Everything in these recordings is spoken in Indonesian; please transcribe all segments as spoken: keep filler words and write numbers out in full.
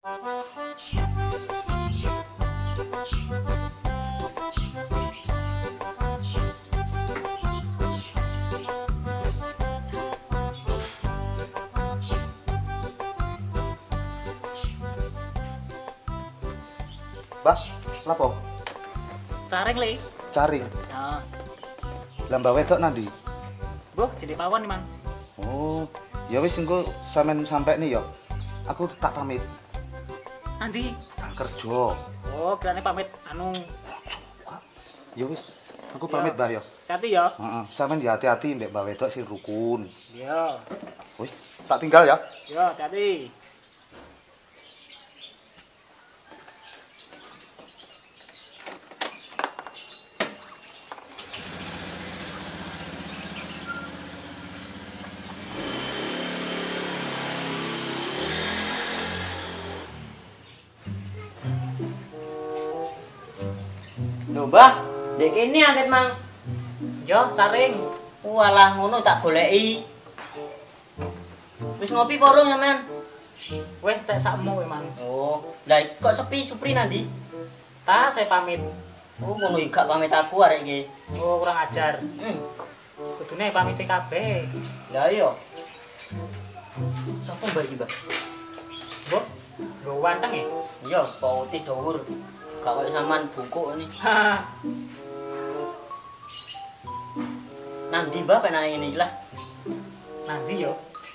Bas, lapo? Caring li. Caring. Nah, Lamba wedok nandi? Bu, jadi pawon nih, Mang. Oh, ya wis engko sampean sampe nih ya. Aku tak pamit. Nanti. Tak kerja. Oh, kirane pamit anu. Ya wis, aku pamit, Mbah ya. Hati ya. Heeh, sampean ya hati-hati mbek Mbah wedok sing rukun. Iya. Wis, tak tinggal ya. Yo, hati-hati. Lho, Mbah, dek kene angkat, Mang. Yo, caring. Walah, ngono tak goleki. Wis ngopi porong sampean? Wes tek sakmu kowe, Mang. Oh, lah kok sepi Supri nandi? Ta saya pamit. Oh, ngono iki gak pamit aku arek iki. Oh, kurang ajar. Hmm. Kudune pamit kabeh. Lah iya. Sopo mbak iki, Mbak? Bu, lho wanteng ya? Iya, pauti dhuwur. Gak koyo sampean bungkuk ini. Ha. Nandi Mbah penake ngene iki lah. Nanti yo.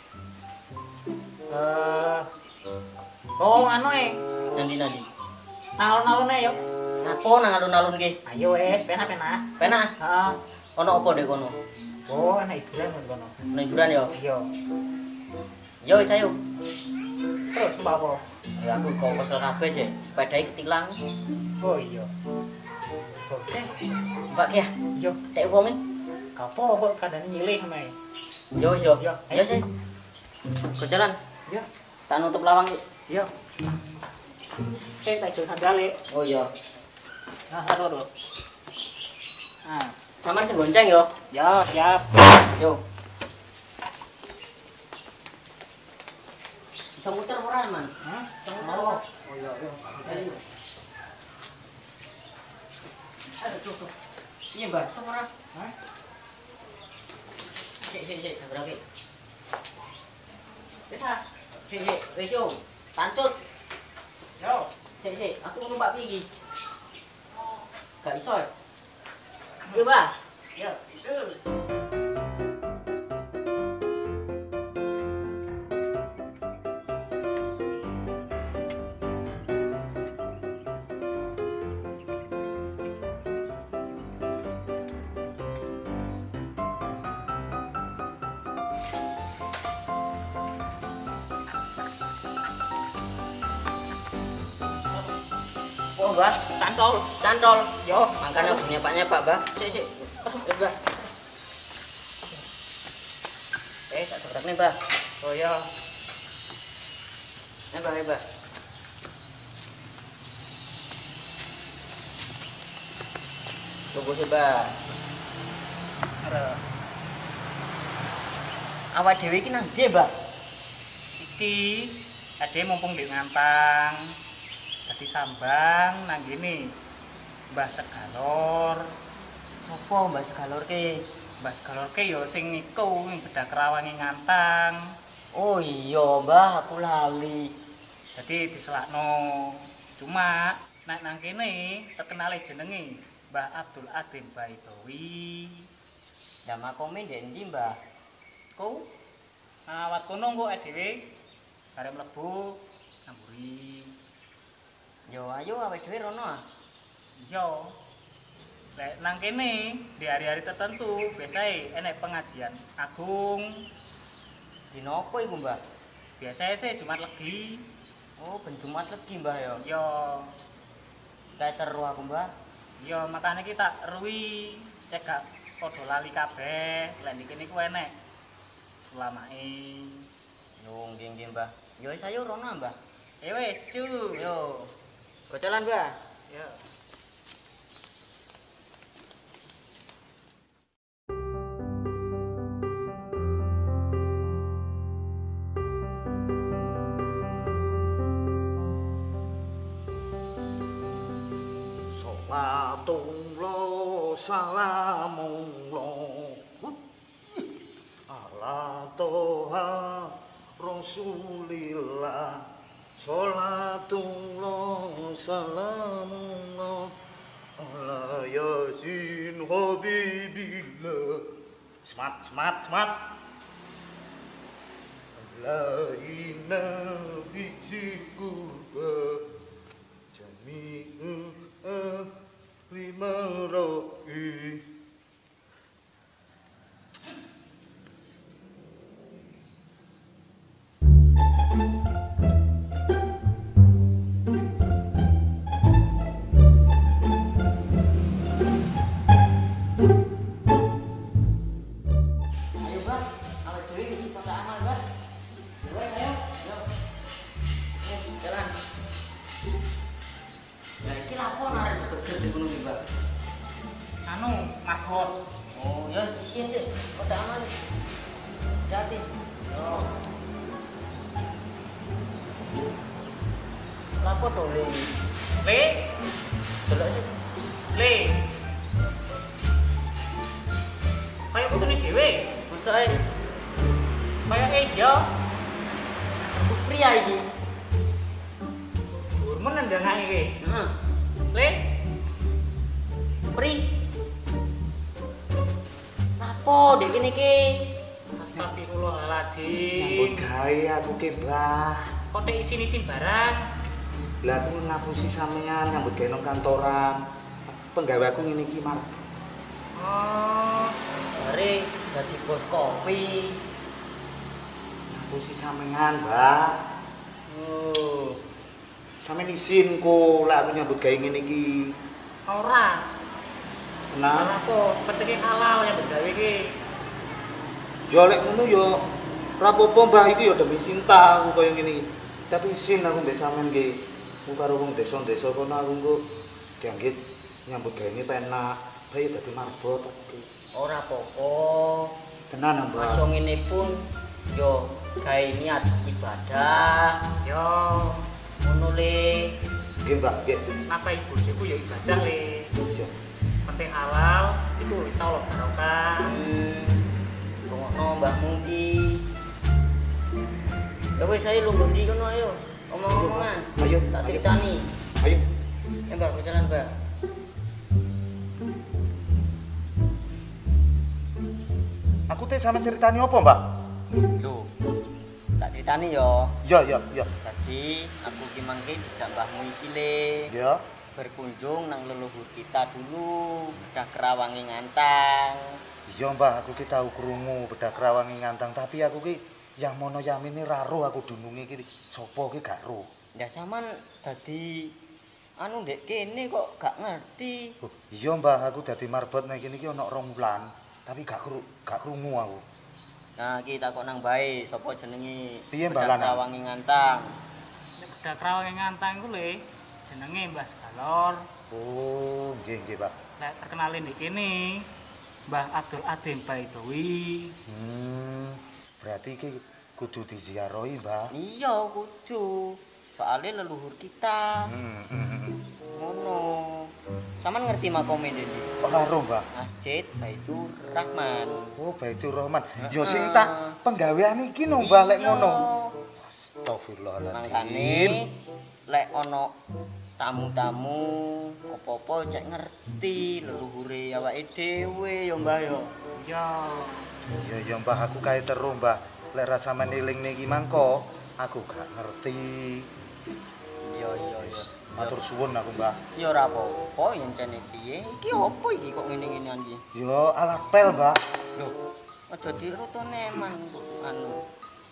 Eh. Oh, anu e. Nandi nandi. Nalon-nalone yo. Napa nang alun-alun ki? Ayo wes, penak-penak. Penak. Heeh. Ono apa dek kono? Oh, enak hiburan men kono. Ono hiburan ya? Iya. Yo wis ayo. Terus mbak apa? Ya aku kok kesel kabeh sih, sepedai ketilang. Oh iya. Oke. Mbak ki ya, Yo, tek wonge. kapo kok kadang nyilih mae. Yo wis yo. Yo, Ayo sih. Go jalan. Yo, Tak nutup lawang yuk. yo. Eh, tak jual sandale. Oh iya. Nah, aduh, aduh. Nah, Sampeyan sing gonceng yo. yo, siap. Yo. Bisa muter ora, Man? Hah? Bisa muter. Oh, Oh iya, yo. Ayo. Ayo, tuh, tuh. Iya, Mbak. Bisa ora? Hah? Sik, sik, sik. Sabar iki. Bisa. Sik, sik. Wis yo. Tancut. Yo. Sik, sik. Aku numpak iki. Gak iso ya? Iya, Mbak. Yo, terus. Oh, Mbak. Cantol. Cantol. Yo, Makanya punya paknya Pak, Mbak. Sik, sik. Wis, Mbak. Eh, tak seberak nih, Mbak. Oh yo. Nih, Mbak, nih, Mbak. Tunggu sih, Mbak. Ada. Awak dhewe iki nang ndi, Mbak? Iki ade mumpung di ngantang. Dadi sambang nang gini. Mbah Segalor. Sopo Mbak Segalor ki? Mbah Segalor ke yo sing niku ing bedak rawange ngantang. Oh iya, Mbak, aku lali. Jadi diselakno. Cuma nek nang kene terkenale jenenge Mbah Abdul Adim Baitowi. Lah makome ndek ndi, Mbah? Ku awat kono kok dhewe bareng mlebu ngamburi. Yo ayo awake dhewe rono ah. Iya. Lek nang kene di hari-hari tertentu biasae enek pengajian agung. Dina apa iku, Mbah? Biasanya sih Jumat Legi. Oh, ben Jumat legi, Mbah ya. Yo, Kae seru aku, Mbah. yo makane kita ruwi cek gak padha lali kabeh. Lek iki niku enek ulamae. Yo nggih nggih, Mbah. Yo wis ayo rono, Mbah. Eh wis, cu. Yo. Gocalan, Mbah. Yo. Salatullah salamullah ala toha rasulillah. Salatullah salamullah ala yasin habibillah. Semat, semat, semat. La inna fi zikurba jami'u ahli mara'i. Ayo, Mbak. Awal dhewe iki pada amal, Mbak. Ayo, ayo. Ayo. Ayo, jalan. Ya iki lapo arek cepet di gunung iki, Mbak. Anu, marbot. Oh, ya isi aja. Pada amal. Hati. Yo. Lapo to, Le? Le, Delok sih. le. Kayak putune dhewe. Masa ae Kayak iya. Supriya iki. Gurmen ndangan iki. Heeh. Le, Pri. Lapo dek kene iki? Nyambut astagfirullahaladzim. gawe aku ke, Mbah. Kok tek isin-isin barang? Lah aku ngapusi sampeyan nyambut gawe nang kantoran. Penggawe aku ngene iki, Mar. Oh, Bare dadi bos kopi. Ngapusi sampeyan, Mbah. Oh, Sampeyan isin kok lek aku nyambut gawe ngene iki. ora. Nah, Ora kok petike halal yang begawe iki. yo lek ngono yo ora apa-apa, Mbah, iki yo demi cinta aku kaya ngene iki. Tapi isin aku mbek sampeyan nggih. Ku karo wong desa-desa kono aku engko dianggit nyambut gawe ini penak. Bae dadi marbot aku. ora apa-apa. Tenan, Mbah. Masuk ngene pun yo gawe niat ibadah. Yo, Ngono Le. Nggih, Mbah, nggih. napa bojoku ya ibadah le. Iya. Penting halal itu insyaallah barokah. Hmm. Rungokno mbahmu iki. Ya wis ayo lu ngendi kono ayo. Omong-omongan. Ayo, Tak ayo. ceritani. Ayo. Ya Mbak, ke jalan, Mbak. Aku teh sampeyan ceritani apa, Mbah? Lho. Tak ceritani yo. Iya, iya, iya. Tadi aku ki mangke dijak mbahmu iki Le. Iya. Berkunjung nang leluhur kita dulu, Bedah Kerawangi Ngantang. Iya, Mbah, aku ki tau krungu Bedah Kerawangi Ngantang, tapi aku ki yang mono yamine ra ro aku dununge ki sapa ki gak ro. Ndak sampean dadi anu ndek kene kok gak ngerti. Oh, iya, Mbah, aku dadi marbot nek kene iki ana rong wulan, tapi gak kru, gak krungu aku. Nah, iki takok nang bae, sapa jenenge? Piye, Mbak Bedah Lanang? Kerawangi Ngantang. Nek bedak rawange ngantang iku le jenenge Mbah Segalor. Oh, nggih, nggih, Pak. Lek terkenalin di kene Mbah Abdul Adim Baidowi. Hmm, berarti iki kudu diziarahi, Mbah. Iya, kudu. Soalnya leluhur kita. Hmm, hmm, hmm. Ngono. Sampean ngerti makome dene? Ora ro, Mbah. Masjid Baitur Rahman. Oh, Baitur Rahman. Ya sing Heeh. tak penggawean iki no, Mbah, lek ngono. Makane Astagfirullahaladzim. lek ana tamu-tamu apa-apa cek ngerti leluhure awake dhewe ya Mbah ya. Yo, Iya, ya, Mbah, aku kae teru, Mbah. Lek ra sampean elingne iki mangko, aku gak ngerti. Iya iya iya. Matur suwun aku, Mbah. Ya ora apa-apa yen jane piye. Iki opo iki kok ngene-ngenean iki? Ya alat pel, Mbah. Lho, aja dirutone man anu.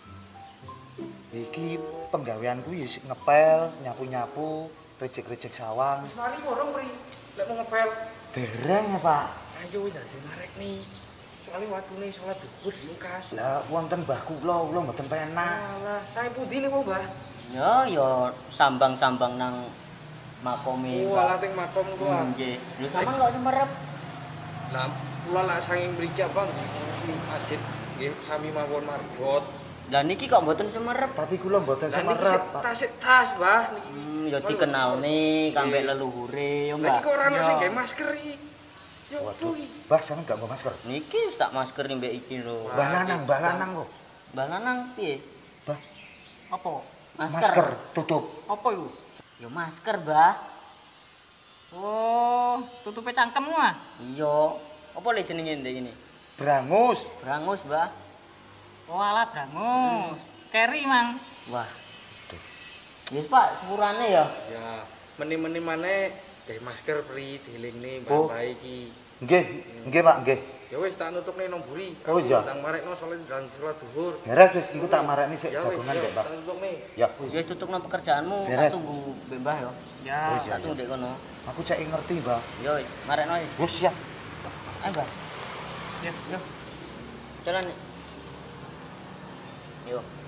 Iki penggaweanku ya isih ngepel, nyapu-nyapu, rejek-rejek sawang. wis mari borong pri. Lek mau ngepel. Dereng ya, Pak. Ayo wis dadi narek nih. Soale watune salat duhur diungkas. Lah wonten Mbah kula, kula mboten penak. Alah, saya pundi niku, Mbah? Ya ya sambang-sambang nang makome. Oh, alah teng makom ku. Hmm, nggih. Lho sampean kok semerep? Lah, kula lak saking mriki apa si masjid nggih sami mawon marbot. Lah niki kok mboten semerep? Tapi kula mboten Lah niki semerep, sik Pak. tas sik tas, Mbah. Niki Hmm, ya dikenalne kambek leluhure, yo Lagi Mbak. kok ora ono Iya. sing gawe masker iki. Ya opo Waduh, iki? Mbah sampean gak bawa masker. Niki wis tak masker nih mbek iki lho. Mbah Lanang, Mbah Lanang kok. Mbak Lanang piye? Mbah, Apa? masker tutup. Apa iku? Ya masker, Mbah. Oh, tutupe cangkemmu ah. Iya. Apa le jenenge ndek ini? Brangus. Brangus, Mbah. Oh, alah brangus. Keri, Mang. Wah. Wis Pak, sepurane ya. Ya, meni-meni maneh gawe masker pri dielingne Oh. mbah iki. Nggih, nggih Pak, nggih. Ya wis tak nutupne nang mburi. Oh, iya. Tang marekno soalnya dalam salat zuhur. Beres wis iku tak marakni sik Ya wis, jagongan yo, Mbak, Pak. tak nutupne. Ya, Wis wis tutukno pekerjaanmu, Beres. tak tunggu mbek Mbah ya. Ya. Oh, iya. Tak tunggu ndek kono. aku cek ngerti, Mbak. Yo, wis, marekno wis. Wis siap. Ayo, Mbah. Ya. Yo. Jalan. Yo.